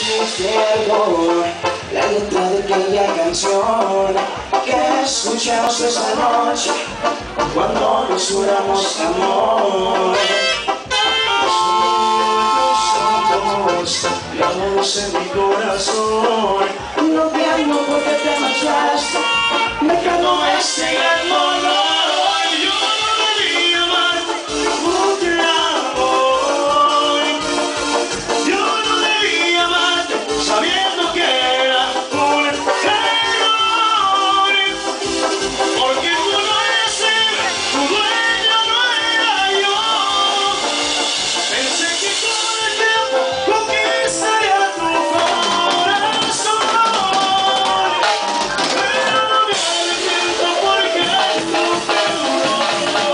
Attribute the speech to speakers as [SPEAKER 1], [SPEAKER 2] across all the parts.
[SPEAKER 1] Pierdo la letra de aquella canción que escuchamos esa noche cuando nos juramos amor. Los somos en mi corazón. No pienso porque te marchaste, dejando este gran dolor. Yo no debía amarte como te amo. Yo no debía amarte sabiendo que era un error. Porque tú no eres él, tu dueño no era yo. Pensé que todo el tiempo conquistaría tu corazón, pero no me arrepiento porque no te duró.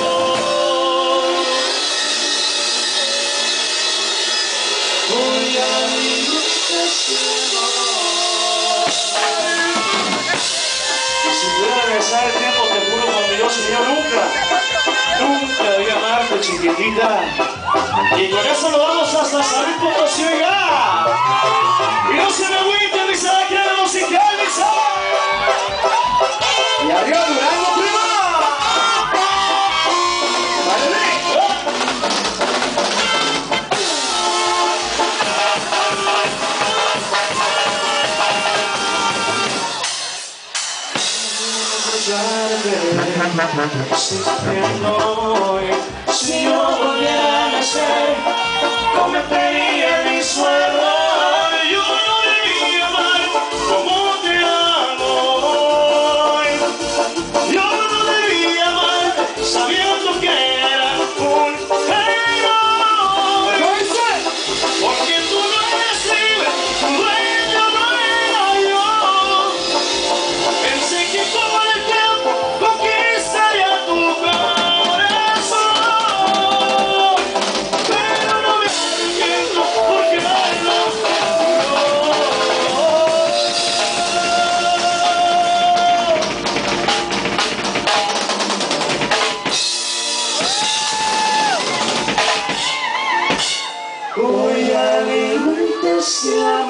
[SPEAKER 1] Voy a vivir este amor. Y si pudiera regresar el tiempo, te juro por mi Dios, Señor, nunca debí amarte, chiquitita. Y con eso lo vamos hasta San Luis Potosí, oiga. Y no se me agüite, mi salaquera musical, mi sala. Y arriba Durango, prima. ¡Vale! Si yo volviera a nacer, cometería mi suelo. Yo no debía amar como te amo. Yo no debía amarte sabiendo que era un error. Porque tú no eres libre, tu dueño no era yo. Pensé que todo el tiempo conquistaría tu corazón, pero no me arrepiento porque no te duró. Voy a vivir este amor.